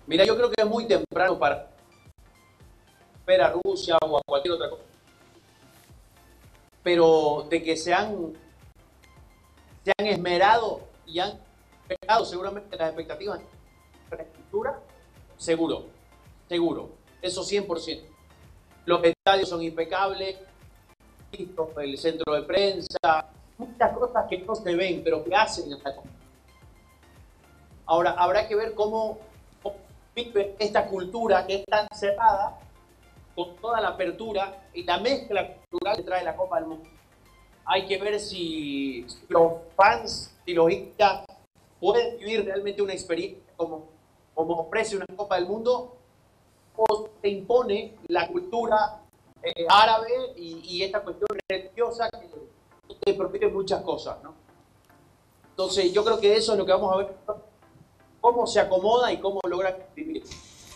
Mira, yo creo que es muy temprano para ver a Rusia o a cualquier otra cosa, pero de que se han esmerado y han esperado seguramente las expectativas de la infraestructura, seguro, seguro, eso 100%. Los estadios son impecables, el centro de prensa, muchas cosas que no se ven, pero que hacen esta cosa. Ahora, habrá que ver cómo vive esta cultura que es tan cerrada, con toda la apertura y la mezcla cultural que trae la Copa del Mundo. Hay que ver si los fans, si los hinchas pueden vivir realmente una experiencia como ofrece una Copa del Mundo, o se impone la cultura árabe y esta cuestión religiosa que prohíbe muchas cosas, ¿no? Entonces yo creo que eso es lo que vamos a ver, cómo se acomoda y cómo logra vivir.